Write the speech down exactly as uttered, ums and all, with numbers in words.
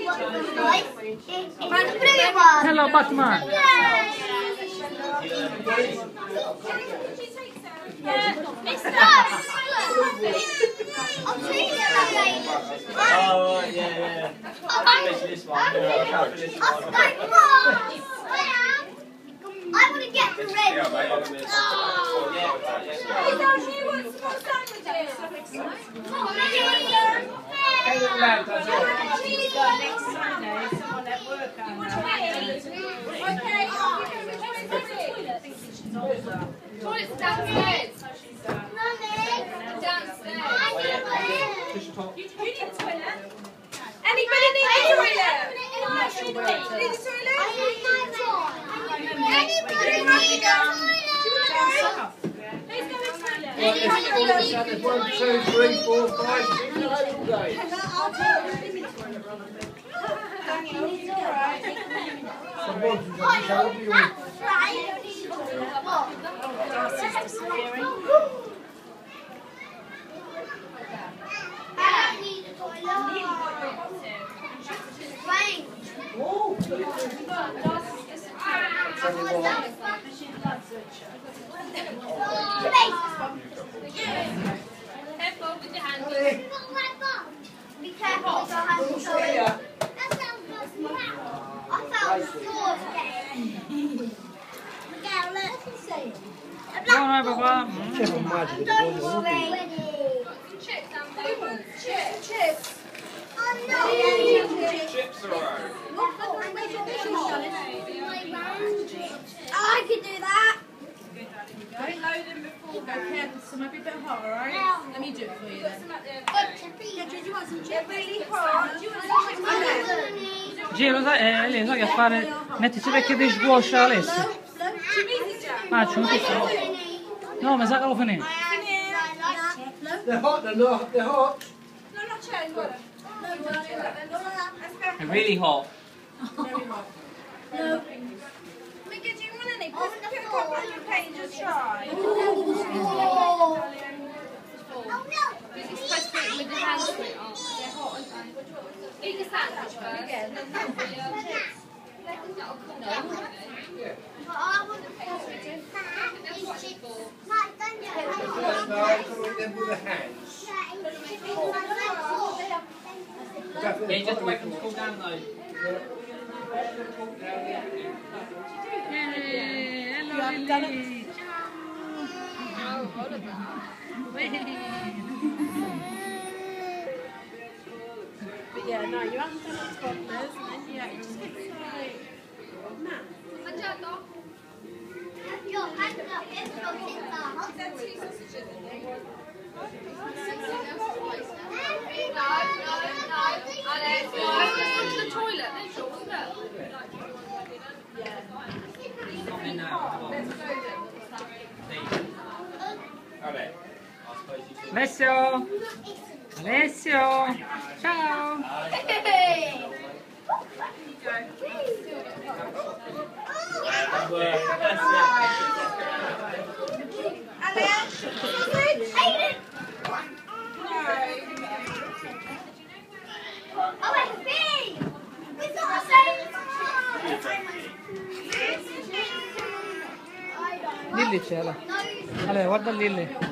Hello, Batman. Oh, yeah, yeah. Especially this one. I want to get the red. Yeah, mate, I'm gonna miss. Oh, yeah, yeah. He wants more sandwiches. Hey, little lad, does it? Next Sunday, someone at work. Okay. Toilet's downstairs. Downstairs. You need a toilet? Anybody need a toilet? Need a toilet? Anybody need a toilet? Who's going to the toilet? There's one, two, three, four, five, six, seven, all day. Some ones you don't show up, you will. Careful with your hands. Be careful with your hands. That sounds good. I found the sword again. Miguel, let's see. Buona papà. C'è un magico di buono, Chips, I'm chips. Chips. Oh no. Chips are alright. I can do that. Don't load them before, go careful, some might be a bit hot, alright? Let me do it for you then. Yeah, do you want some chips? Really hot? Do you want some chips? Gio, lo sai, eh, lei sa che fare... Mettici perché ti scuoscia Alessio. Faccio un po'. No, mi sa che lo finì. They're hot, they're not, they're hot. No, not chairs, look. È really hot. Very hot. No. Mika, do you want any? Put a couple on your plate and just try. Oh no. You're supposed to eat with your hands on it, aren't you? They're hot, aren't they? Eat your sandwich first. Again. And then put your chips. That'll cool down, won't it? I want to put That's what it's for. First, no, come in them with the hands. Yeah, you just wait for them to cool down though. Eh, hello Lily. Oh, all of that. But yeah, no, you haven't done it toddlers, and then yeah, it just gets like mad. Mangiato? Your hand up, it's your kids are. Is that two sausages in there? No, no, no. Alex, no. Let's go to the toilet. Let's go, look. Yeah. Come in now. Let's go then. Alright. I suppose you should. Alessio. Alessio. Ciao. Hey! Lily c'è là. Allora, guarda Lily.